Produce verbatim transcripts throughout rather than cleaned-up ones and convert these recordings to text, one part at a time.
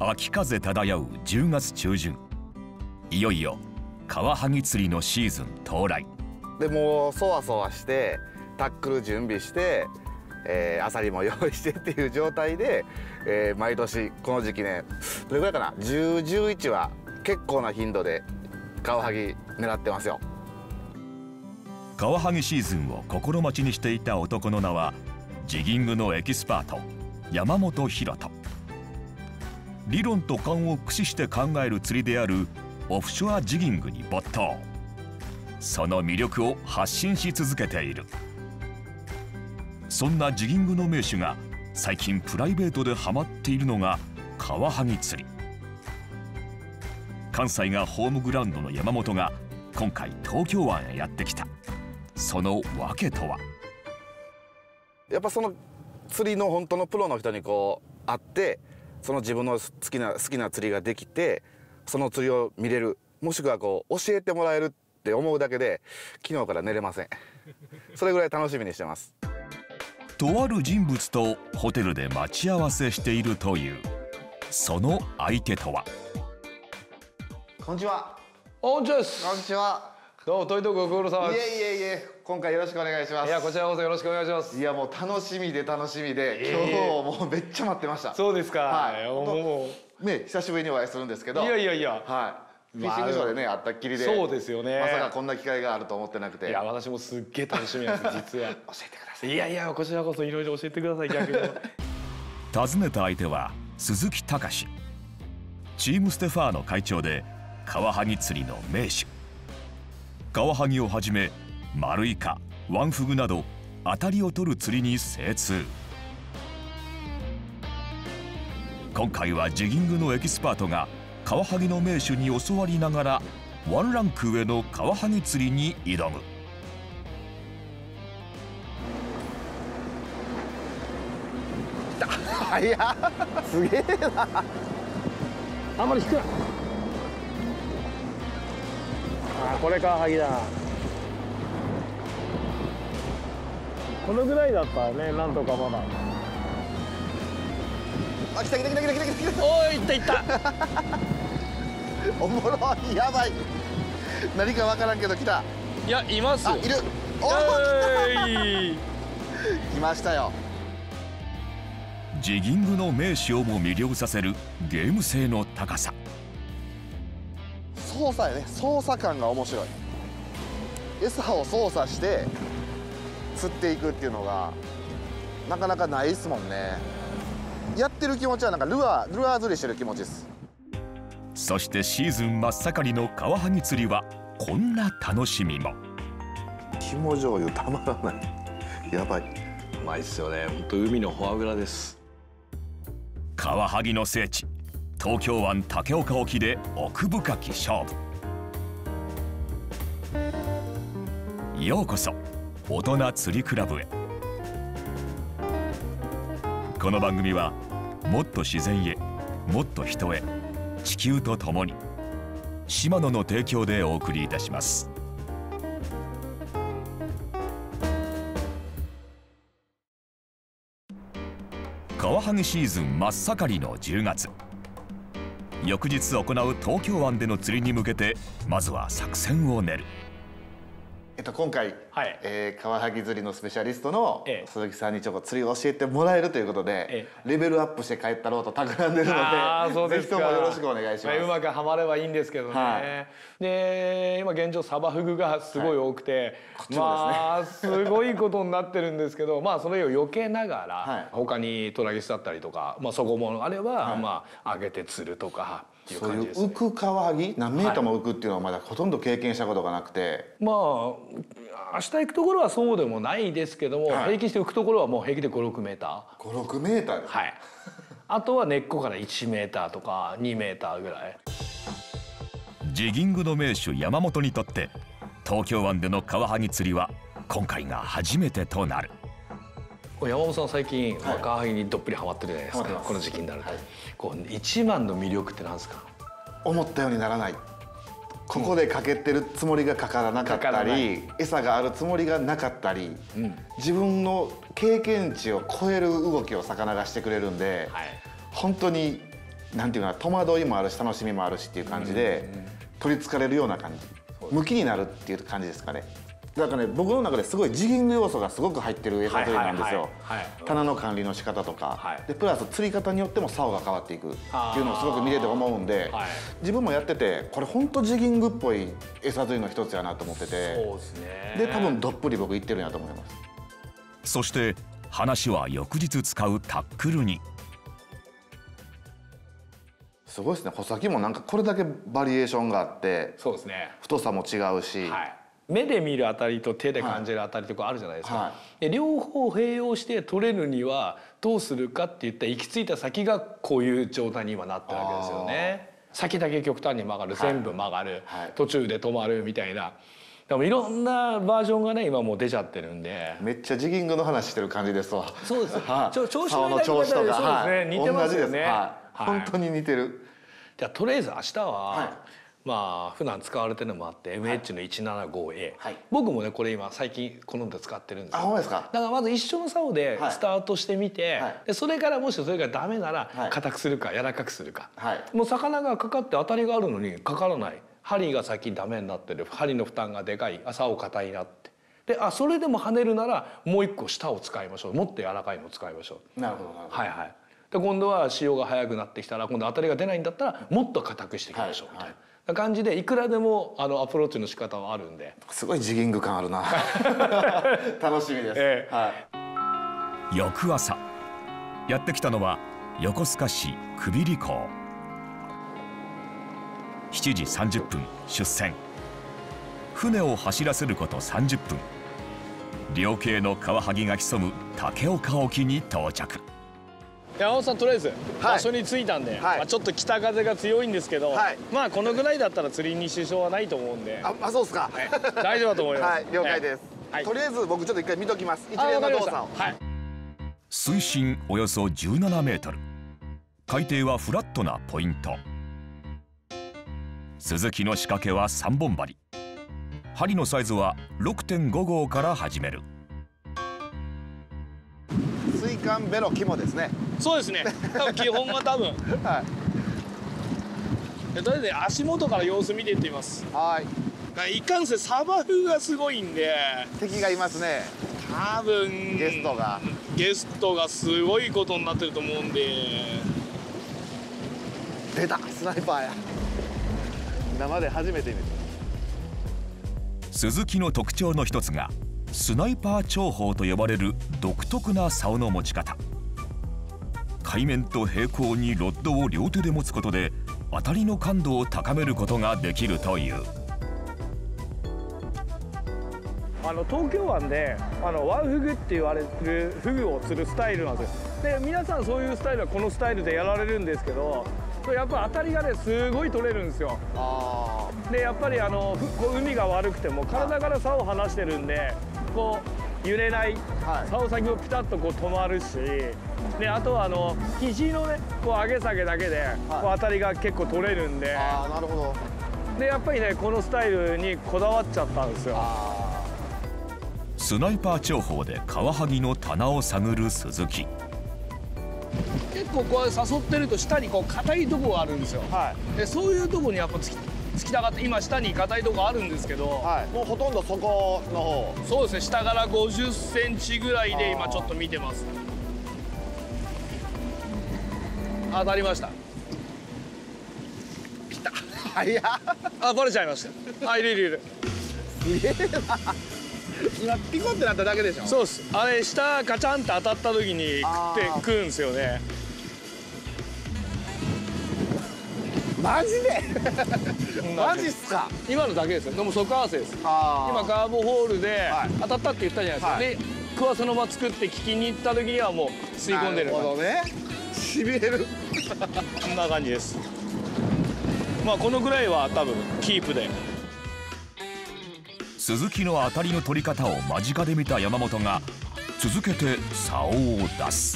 秋風漂うじゅうがつちゅうじゅん、いよいよカワハギ釣りのシーズン到来でもうそわそわしてタックル準備して、えー、アサリも用意してっていう状態で、えー、毎年この時期ね、どれぐらいかな、じゅう、じゅういちは結構な頻度でカワハギ狙ってますよ。 カワハギシーズンを心待ちにしていた男の名はジギングのエキスパート山本博人。理論と勘を駆使して考える釣りであるオフショアジギングに没頭。その魅力を発信し続けている。そんなジギングの名手が最近プライベートでハマっているのがカワハギ釣り。関西がホームグラウンドの山本が今回東京湾へやってきた。その訳とは。 やっぱその釣りの本当のプロの人にこう会って、その自分の好きな好きな釣りができて、その釣りを見れる、もしくはこう教えてもらえるって思うだけで昨日から寝れません。それぐらい楽しみにしてます。 とある人物とホテルで待ち合わせしているという。その相手とは。 こんにちは。 こんにちはです。 こんにちは。 どうも、遠いとこご苦労様いです。 えいえいえ、今回よろしくお願いします。 いや、こちらこそよろしくお願いします。 いや、もう楽しみで楽しみで、 え今ー、 日もうめっちゃ待ってました。 そうですか。 はい。 もうね、久しぶりにお会いするんですけど。 いやいやいや。 はい。フィッシングショーでね、会ったっきりで。 そうですよね。 まさかこんな機会があると思ってなくて。 いや、私もすっげえ楽しみなんです、実は。教えてください。いやいや、こちらこそいろいろ教えてください、逆に。 訪ねた相手は鈴木隆。チームステファーの会長でカワハギ釣りの名手。カワハギをはじめマルイカ、ワンフグなど当たりを取る釣りに精通。今回はジギングのエキスパートがカワハギの名手に教わりながらワンランク上のカワハギ釣りに挑む。 いや、すげえな。 あんまり引くな。あ、これカワハギだ。このぐらいだったらね、なんとかまだ。 あ、来た来た来た来た来た来た。 おい、いったいった。 おもろい、やばい。何かわからんけど来た。 いや、います。 あ、いる。おーい。 来ましたよ。 ジギングの名手をも魅了させるゲーム性の高さ。 操作やね、操作感が面白い。餌を操作して釣っていくっていうのがなかなかないですもんね。やってる気持ちはなんかルアールアー釣りしてる気持ちです。 そしてシーズン真っ盛りのカワハギ釣りはこんな楽しみも。 肝醤油たまらない。やばい。 うまいっすよね。本当海のフォアグラです。 カワハギの聖地東京湾竹岡沖で奥深き勝負。ようこそ大人釣りクラブへ。この番組はもっと自然へもっと人へ地球とともにシマノの提供でお送りいたします。カワハギシーズン真っ盛りのじゅうがつ。翌日行う東京湾での釣りに向けてまずは作戦を練る。 えっと、今回、 はい、 えー、カワハギ釣りのスペシャリストのええ、 鈴木さんにちょっと釣りを教えてもらえるということで、ええ、レベルアップして帰ったろうと企んでるので、ぜひともよろしくお願いします。 うまくはまればいいんですけどね。はい、で今現状サバフグがすごい多くて、はい、まあすごいことになってるんですけど、まあそれを避けながら、はい、他にトラギスだったりとか、まあそこもあれば、はい、まあ上げて釣るとか。 そういう浮くカワハギ何メートルも浮くっていうのはまだほとんど経験したことがなくて、 まあ明日行くところはそうでもないですけども、はい、平均して浮くところはもう平気でご、ろくメーター。 ご、ろくメーターです、 はい。あとは根っこからいちメーターとかにメーターぐらい。 ジギングの名手山本にとって東京湾でのカワハギ釣りは今回が初めてとなる。 山本さん最近、はい、カワハギにどっぷりハマってるじゃないですか。この時期になると、はい、こう一番の魅力って何ですか？ 思ったようにならない。ここでかけてるつもりがかからなかったり、餌があるつもりがなかったり、うん、自分の経験値を超える動きを魚がしてくれるんで、はい、本当になんていうかな、戸惑いもあるし楽しみもあるしっていう感じで取りつかれるような感じ、向きになるっていう感じですかね。だからね、僕の中ですごいジギング要素がすごく入ってる餌釣りなんですよ。棚の管理の仕方とか、はい、でプラス釣り方によっても竿が変わっていくっていうのをすごく見てて思うんで、はい、自分もやっててこれ本当ジギングっぽい餌釣りの一つやなと思ってて、そうですね。で多分どっぷり僕いってるんやと思います。 そして話は翌日使うタックルに。 すごいですね。穂先もなんかこれだけバリエーションがあって、 そうですね。 太さも違うし、はい、 目で見るあたりと手で感じるあたりとかあるじゃないですか、はい、両方併用して取れるにはどうするかって言ったら行き着いた先がこういう状態に今なってるわけですよね。先だけ極端に曲がる、全部曲がる、はい、途中で止まるみたいな、でもいろんなバージョンがね今もう出ちゃってるんで、 めっちゃジギングの話してる感じですわ。 そうです、はい、調子の調子とか、 そうですね、似てますよね、 はい、本当に似てる。 じゃあとりあえず明日は、はい、まあ普段使われてるのもあって エムエイチ の いちななごエー、はい、僕もねこれ今最近好んで使ってるんですよ。 あ、ほんまですか。 だからまず一緒の竿でスタートしてみて、はい、でそれからもしそれがダメなら硬くするか柔らかくするか、はい、もう魚がかかって当たりがあるのにかからない、針が先ダメになってる、針の負担がでかい、竿硬いなって、であそれでも跳ねるならもう一個下を使いましょう、もっと柔らかいのを使いましょう。 なるほど、はいはい。 で今度は潮が速くなってきたら今度当たりが出ないんだったらもっと硬くしていきましょうみたいな感じで、いくらでもあのアプローチの仕方はあるんで、 すごいジギング感あるな楽しみです、えーはい、翌朝やってきたのは横須賀市久比里港。しちじさんじゅっぷん出船。船を走らせることさんじゅっぷん、両渓のカワハギが潜む竹岡沖に到着。 山本さん、とりあえず場所に着いたんで、はい、まあちょっと北風が強いんですけど、はい、まあこのぐらいだったら釣りに支障はないと思うんで。 あ、あ、そうですか、はい、 大丈夫だと思います。 はい、了解です、はい、とりあえず僕ちょっと一回見ときます、一連の動作を。はい、 水深およそじゅうななメートル、海底はフラットなポイント。スズキの仕掛けはさんぼん針、針のサイズは ろくてんご 号から始める。 水管ベロ肝ですね。 そうですね。多分基本は多分。はい。とりあえず足元から様子見ていってみます。はい。いかんせんサバフがすごいんで。 敵がいますね。 多分ゲストが。 ゲストがすごいことになってると思うんで。 出た、スナイパーや。生で初めて見た。 スズキの特徴の一つがスナイパー長砲と呼ばれる独特な竿の持ち方。海面と平行にロッドを両手で持つことで当たりの感度を高めることができるという。 あの東京湾であのワンフグって言われるフグを釣るスタイルなんですよ。で皆さんそういうスタイルはこのスタイルでやられるんですけど、やっぱ当たりがねすごい取れるんですよ。あでやっぱりあのこう海が悪くても体から竿を離してるんでこう揺れない、はい、竿先もピタッとこう止まるし、であとはあの肘のねこう上げ下げだけで、はい、こう当たりが結構取れるんで。 あなるほど。 でやっぱりねこのスタイルにこだわっちゃったんですよ。 スナイパー長砲でカワハギの棚を探る鈴木。 結構こう誘ってると下にこう硬いとこがあるんですよ、はい、でそういうとこにやっぱつきつきたがって、今下に硬いとこあるんですけど、 はい、もうほとんどそこの方。 そうですね、下からごじゅっセンチぐらいで今ちょっと見てます。当たりました。 来た。早っ。 あ、バレちゃいました。あ、いるいるいる。 すげえな。今ピコってなっただけでしょ。 そうです。あれ下ガチャンって当たった時に食って食うんですよね。 マジでマジっすか。 今のだけですよ。でも即合わせです。今カーボホールで当たったって言ったじゃないですか、はい、でクワそのまま作って聞きに行った時にはもう吸い込んでる。 なるほどね。しびれるこんな感じです。まあこのぐらいは多分キープで。 鈴木の当たりの取り方を間近で見た山本が続けて竿を出す。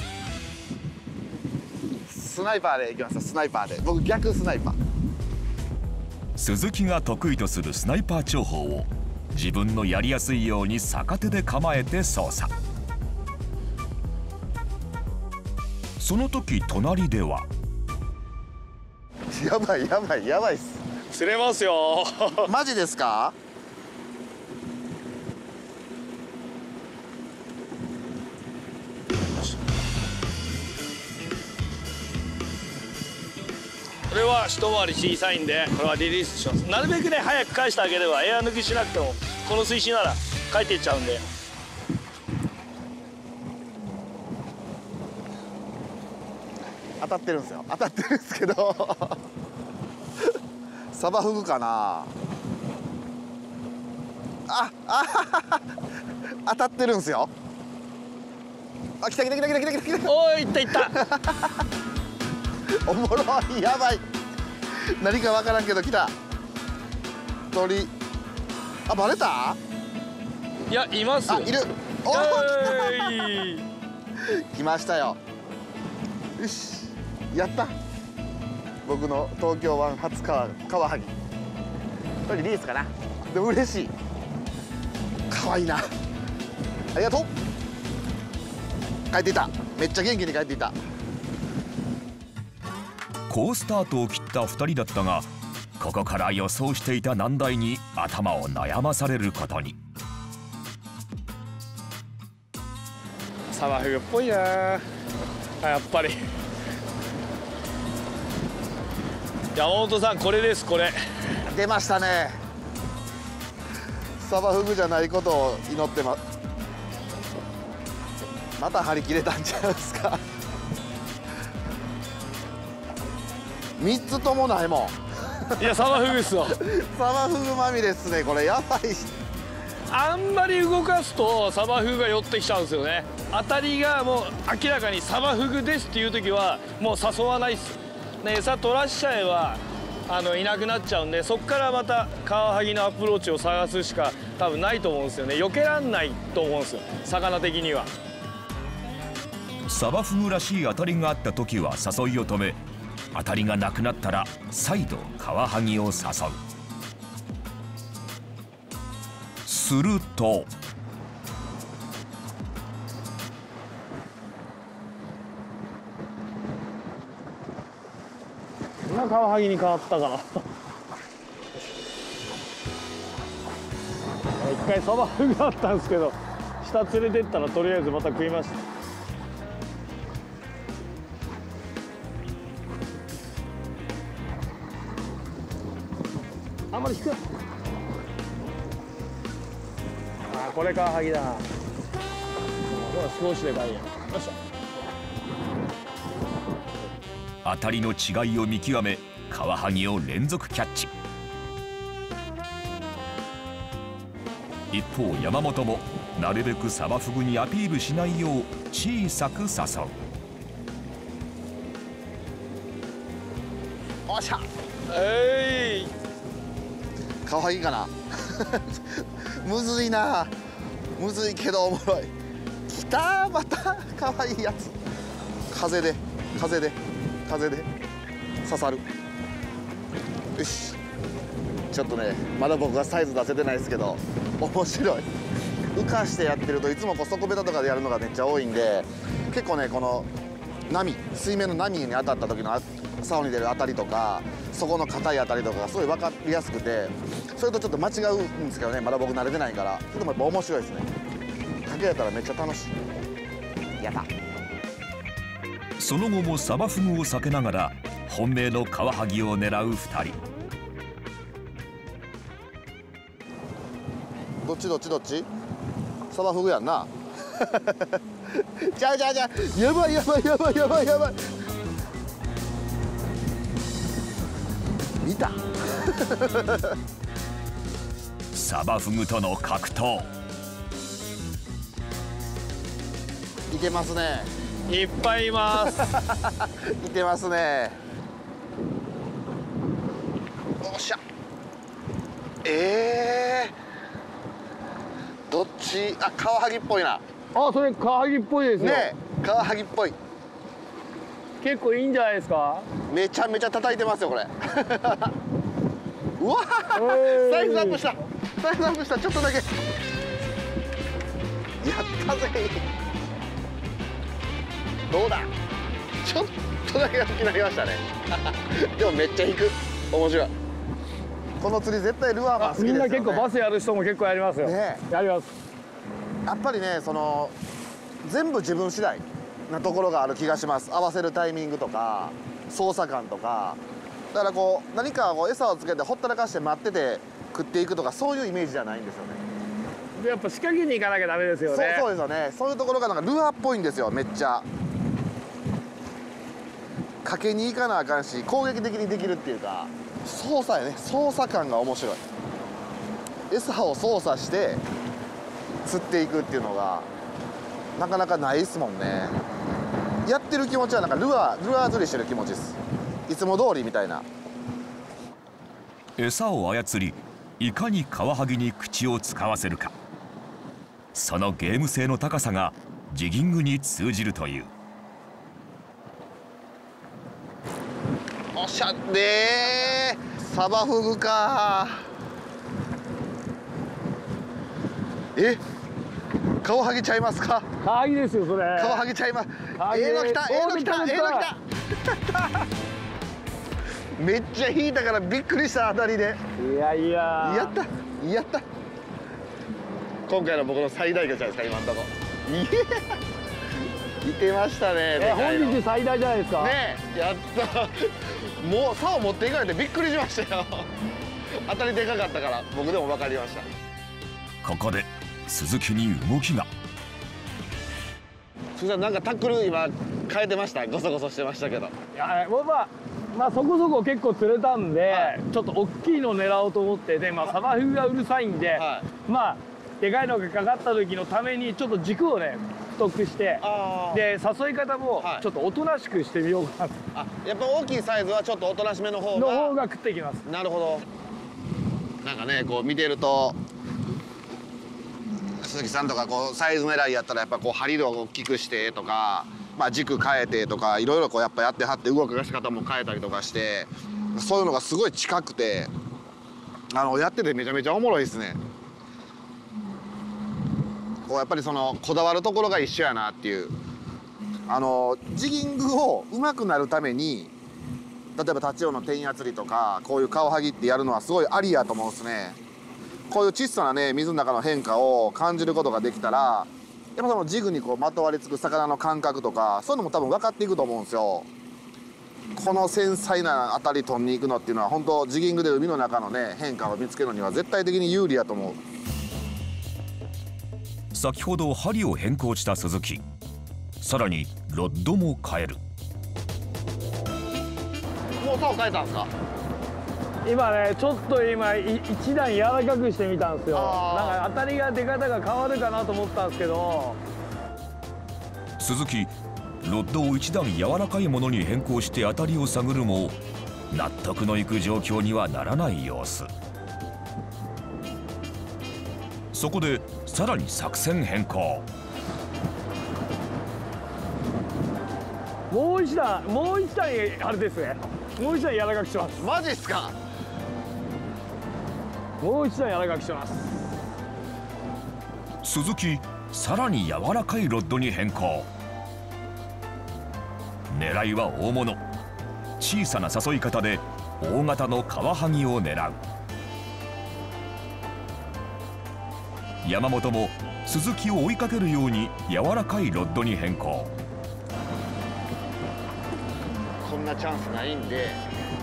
スナイパーでいきます。スナイパーで。僕逆スナイパー。 鈴木が得意とするスナイパー長砲を自分のやりやすいように逆手で構えて操作。その時隣ではやばいやばいやばいっす。 釣れますよ。 マジですか？ これは一回り小さいんで、これはリリースします。なるべくね早く返してあげればエア抜きしなくてもこの水深なら帰っていっちゃうんで。 当たってるんですよ。当たってるんですけどサバフグかなあ。ああ当たってるんですよ。あ、来た来た来た来た来た来た来た。 おーいったいったおもろい。やばい。何かわからんけど来た鳥。あ、バレた？ いや、います。 あ、いる。おお、 え来ましたよ。よし、やった。僕の東京湾初カカワハギ。これリリースかな。でも嬉しい。可愛いな。ありがとう。帰っていた。めっちゃ元気に帰っていた。 好スタートを切ったふたりだったが、ここから予想していた難題に頭を悩まされることに。 サバフグっぽいな。やっぱり。山本さん、これです。これ出ましたね。サバフグじゃないことを祈ってます。また張り切れたんちゃいますか。みっつともないもん。 いや、サバフグっすよ。 サバフグまみれっすね。これやばい。 あんまり動かすとサバフグが寄ってきちゃうんですよね。当たりがもう明らかにサバフグですっていう時はもう誘わないっす。ね、餌取らしちゃえばあのいなくなっちゃうんで、そこからまたカワハギのアプローチを探すしか多分ないと思うんですよね。避けらんないと思うんですよ、魚的には。 サバフグらしい当たりがあった時は誘いを止め、当たりがなくなったら再度カワハギを誘う。するとこんなカワハギに変わったかな。一回サバフグあったんですけど、下連れてったらとりあえずまた食いました。あんまり引く。あ、これカワハギだ。ほら、少しでかいやん。よっしゃ。 当たりの違いを見極め、カワハギを連続キャッチ。一方山本もなるべくサバフグにアピールしないよう小さく誘う。 おっしゃ。 えい。 カワハギかな。むずいな。むずいけどおもろい。きたー、またかわいいやつ。風で風で風で刺さる。よし、ちょっとねまだ僕はサイズ出せてないですけど面白い。浮かしてやってるといつもこう底ベタとかでやるのがめっちゃ多いんで、結構ねこの波、水面の波に当たった時の竿に出る当たりとか、そこの硬い当たりとかがすごい分かりやすくて、それとちょっと間違うんですけどね、まだ僕慣れてないから。それでもやっぱ面白いですね。かけられたらめっちゃ楽しい。やった。 その後もサバフグを避けながら本命のカワハギを狙うふたり。 どっちどっちどっち？サバフグやんな。ちゃうちゃうちゃう。やばいやばいやばいやばいやばい。見た。 サバフグとの格闘。 いけますね。 いっぱいいます。 いけますね。おっしゃ。ええー、どっち？あ、カワハギっぽいな。 あ、それカワハギっぽいですよ。 ねえ、カワハギっぽい。 結構いいんじゃないですか。 めちゃめちゃ叩いてますよこれ。うわー、サイズアップした。サイズアップした。ちょっとだけ。やったぜ。どうだ。ちょっととだけ大きくなりましたねでもめっちゃ引く。面白い。この釣り絶対ルアーマン好きですよね。 みんな結構バスやる人も結構やりますよ、ね、やります。 やっぱりね、その全部自分次第なところがある気がします。合わせるタイミングとか操作感とか。だからこう何かこう餌をつけてほったらかして待ってて食っていくとか、そういうイメージじゃないんですよね。 でやっぱ仕掛けに行かなきゃダメですよね。 そう、そうですよね。そういうところがなんかルアーっぽいんですよ。めっちゃかけに行かなあかんし、攻撃的にできるっていうか、操作やね。操作感が面白い。餌を操作して釣っていくっていうのがなかなかないですもんね。やってる気持ちはなんかルアールアー釣りしてる気持ちです。いつも通りみたいな。 餌を操り、いかにカワハギに口を使わせるか、そのゲーム性の高さがジギングに通じるという。 おっしゃでー、サバフグか。え、カワハギちゃいますか。 カワハギですよそれ。 カワハギちゃいます。ええの来た、ええの来た、ええの来ためっちゃ引いたからびっくりした当たりで。 いやいややったやった。今回の僕の最大魚じゃないですか、今のとこ。いやいてましたね。 え本日最大じゃないですかね。やったもう竿を持っていかれてびっくりしましたよ当たりでかかったから僕でも分かりました。 ここで鈴木に動きが。 鈴木さんなんかタックル今変えてました。ゴソゴソしてましたけど。 いやもうまあまあそこそこ結構釣れたんで、はい、ちょっと大きいの狙おうと思ってで、まあ、サバフグがうるさいんで、はい、まあでかいのがかかった時のためにちょっと軸をね太くしてで誘い方もちょっとおとなしくしてみようかな、 はい、あやっぱ大きいサイズはちょっとおとなしめの方がの方が食ってきます。 なるほど。なんかねこう見てると鈴木さんとかこうサイズ狙いやったらやっぱこう針を大きくしてとか。まあ軸変えてとかいろいろこうやっぱやってはって動かし方も変えたりとかしてそういうのがすごい近くてあのやっててめちゃめちゃおもろいですね。こうやっぱりそのこだわるところが一緒やなっていうあのジギングを上手くなるために例えばタチウオの点や釣りとかこういうカワハギってやるのはすごいありやと思うんですね。こういう小さなね水の中の変化を感じることができたらやっぱそのジグにこうまとわりつく魚の感覚とかそういうのも多分分かっていくと思うんですよ。この繊細な当たり取りに行くのっていうのは本当ジギングで海の中のね変化を見つけるのには絶対的に有利やと思う。 先ほど針を変更した鈴木、さらにロッドも変える。 もう竿変えたんですか。 今ねちょっと今一段柔らかくしてみたんですよ。なんか当たりが出方が変わるかなと思ったんですけど鈴木ロッドを一段柔らかいものに変更して当たりを探るも納得のいく状況にはならない様子。そこでさらに作戦変更。 もう一段もう一段あれですねもう一段柔らかくします。 マジっすか。 もう一段柔らかくします。 鈴木さらに柔らかいロッドに変更。狙いは大物。小さな誘い方で大型のカワハギを狙う。山本も鈴木を追いかけるように柔らかいロッドに変更。 こんなチャンスないんで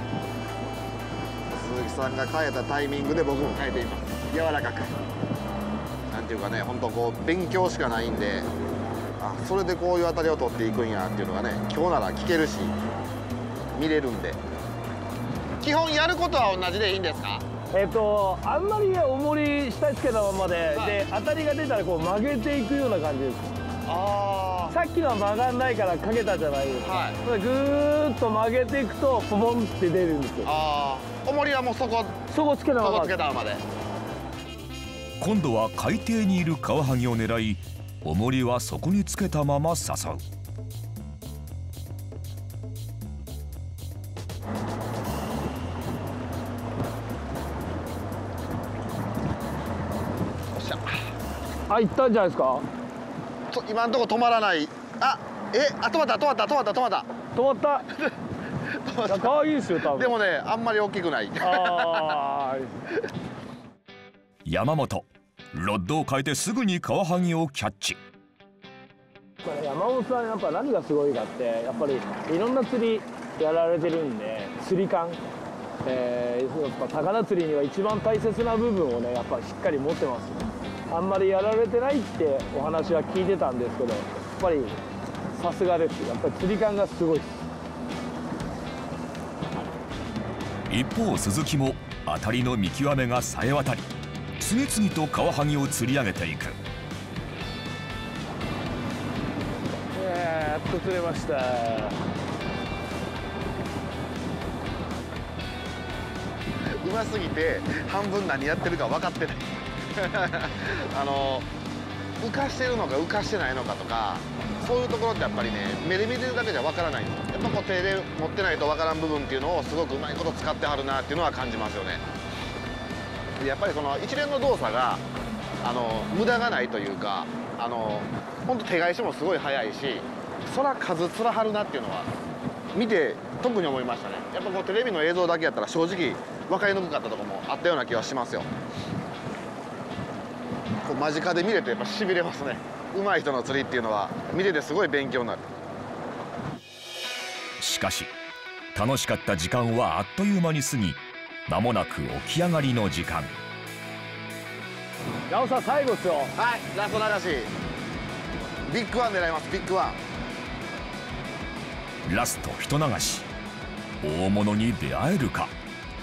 鈴木さんが変えたタイミングで僕も変えています。柔らかくなんていうかね本当こう勉強しかないんであそれでこういう当たりを取っていくんやっていうのがね今日なら聞けるし見れるんで。基本やることは同じでいいんですか。 えっとあんまり重り下つけたままで、はい、で当たりが出たらこう曲げていくような感じです。あさっきのは曲がんないからかけたじゃないですか、はい、ぐーっと曲げていくとポポンって出るんですよ。ああ重りはもうそこそこつけたままそこつけたままで。 今度は海底にいるカワハギを狙い重りはそこにつけたまま誘う。 あ、行ったんじゃないですか。 今のところ止まらない。あ、え、あ止まった止まった止まった止まった。 止まった。いや可愛いですよ多分。 でもねあんまり大きくない。 あ山本ロッドを変えてすぐにカワハギをキャッチ。 山本さんやっぱ何がすごいかってやっぱりいろんな釣りやられてるんで釣り感、えー、やっぱ魚釣りには一番大切な部分をねやっぱりしっかり持ってます。あんまりやられてないってお話は聞いてたんですけどやっぱりさすがです。やっぱり釣り感がすごいです。 一方鈴木も当たりの見極めがさえ渡り次々とカワハギを釣り上げていく。 やっと釣れました。 うますぎて半分何やってるか分かってない。あの浮かしてるのか浮かしてないのかとかそういうところってやっぱりね目で見てるだけじゃ分からないんですよ。やっぱこう手で持ってないと分からん部分っていうのをすごくうまいこと使ってはるなっていうのは感じますよね。やっぱりその一連の動作があの無駄がないというかあの本当手返しもすごい早いしそら数つらはるなっていうのは見て特に思いましたね。やっぱこうテレビの映像だけやったら正直分かりにくかったところもあったような気はしますよ。こう間近で見れてやっぱしびれますね。上手い人の釣りっていうのは見ててすごい勉強になる。 しかし楽しかった時間はあっという間に過ぎ間もなく起き上がりの時間。 八尾さん最後ですよ。 はいラスト流しビッグワン狙います。ビッグワンラスト一流し大物に出会えるか。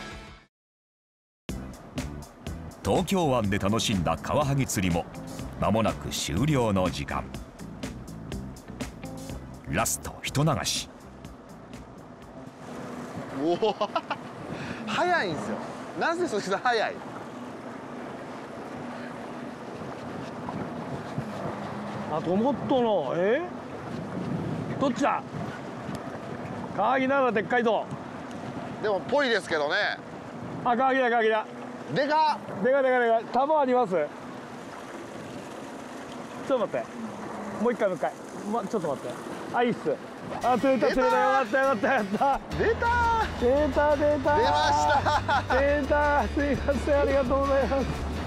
東京湾で楽しんだカワハギ釣りも間もなく終了の時間。ラスト一流し。 おお早いんですよ。なぜそして早い。 あともっとのえどっちだ。カワハギならでっかいぞ。 でもぽいですけどね。 あカワハギだカワハギだ。 でかっでかいでかいでかい。玉あります。ちょっと待ってもう一回もう一回、ま、ちょっと待って。あいいっす。あ釣れた釣れた。よかったよかったよかった。 出た出た出た出ました出た。すいませんありがとうございます。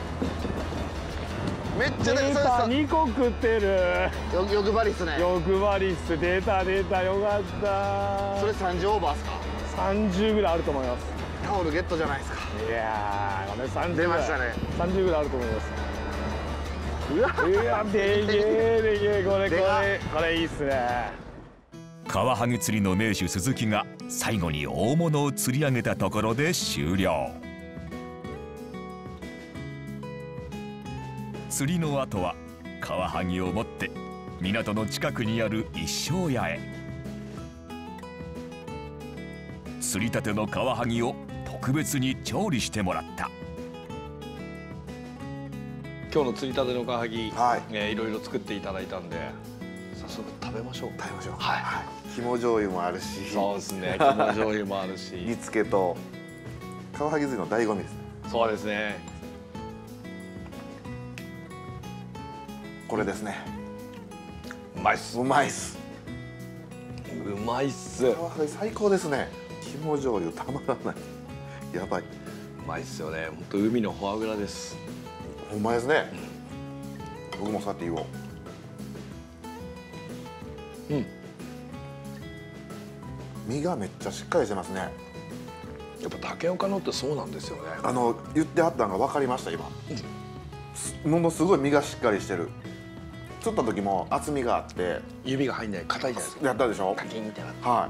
めっちゃ出たにこ食ってる。 よ欲張りっすね。 欲張りっす。出た出たよかった。 それさんじゅうオーバーっすか。 さんじゅうぐらいあると思います。 タオルゲットじゃないですか。 いやーこれさんじゅう出ましたね。 さんじゅうぐらいあると思います。 うわいやでけえでけえこれこれこれいいっすね。 カワハギ釣りの名手鈴木が最後に大物を釣り上げたところで終了。釣りの後はカワハギを持って港の近くにある一升屋へ。釣りたてのカワハギを特別に調理してもらった。 今日の釣りたてのカワハギ、 はいえー、いろいろ作っていただいたんで早速食べましょう。 食べましょう。 はい、 はい、肝醤油もあるし。 そうですね肝醤油もあるし煮付けとカワハギ釣りの醍醐味です。 そうですね。 これですね。 うまいっす。 うまいっす。 うまいっす。 カワハギ最高ですね。肝醤油たまらない。やばい。うまいっすよね。本当海のフォアグラです。 うまいですね。うん、僕もそうやって言おう。 うん。 身がめっちゃしっかりしてますね。 やっぱ竹岡のってそうなんですよね。 あの言ってあったのが分かりました今。うん、ものすごい身がしっかりしてる。釣った時も厚みがあって指が入んない硬いじゃないですか。 やったでしょ。 カキンってなって。 はい。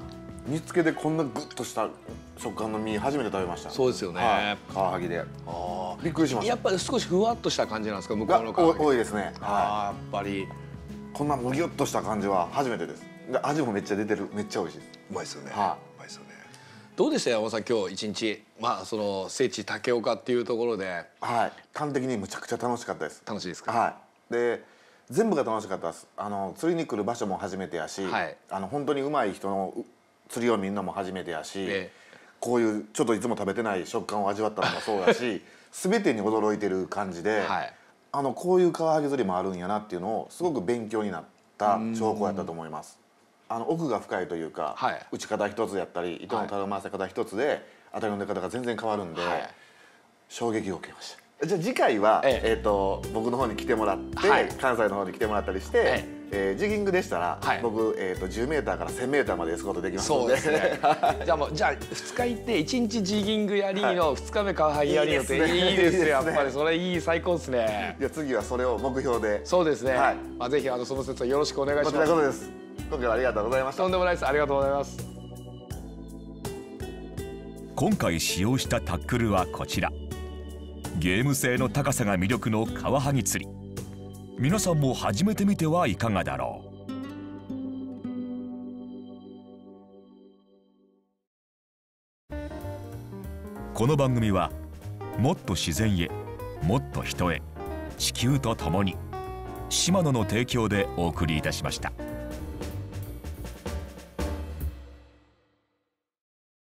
煮付けでこんなグッとした食感の身初めて食べました。 そうですよね。 はい、カワハギで。ああ。びっくりしました。 やっぱり少しふわっとした感じなんですか向こうのカワハギ。 多いですね。 ああやっぱりこんなむぎゅっとした感じは初めてです。で味もめっちゃ出てる。めっちゃ美味しいです。 うまいですよね。 はい。 うまいですよね。どうでした山本さん今日一日、まあその聖地竹岡っていうところで。 はい。端的にむちゃくちゃ楽しかったです。 楽しいですか。 はい。で全部が楽しかったです。あの釣りに来る場所も初めてやし、はい、あの本当に上手い人の釣りを見るのも初めてやし、ええ、こういうちょっといつも食べてない食感を味わったのもそうだし全てに驚いてる感じで、はい、あのこういうカワハギ釣りもあるんやなっていうのをすごく勉強になった証拠やったと思います。 あの奥が深いというか、はい、打ち方一つやったり糸の回し方一つで当たりの出方が全然変わるんで、はい、衝撃を受けました。じゃあ次回は、えええー、と僕の方に来てもらって、はい、関西の方に来てもらったりして、えええー、ジギングでしたら、はい、僕、えー、とじゅうメーターからせんメーターまでエスコートできますので。そうですねじゃあもうじゃあふつか行っていちにちジギングやりの、はい、ふつかめカワハギやりのっていいですよ、やっぱりそれいい、最高ですね。じゃあ次はそれを目標で。そうですね、はい、まあ、ぜひあのその説はよろしくお願いします。こちらこそです。今回はありがとうございました。とんでもないです、ありがとうございます。 今回使用したタックルはこちら。ゲーム性の高さが魅力のカワハギ釣り、皆さんも始めてみてはいかがだろう。この番組はもっと自然へ、もっと人へ、地球とともに、シマノの提供でお送りいたしました。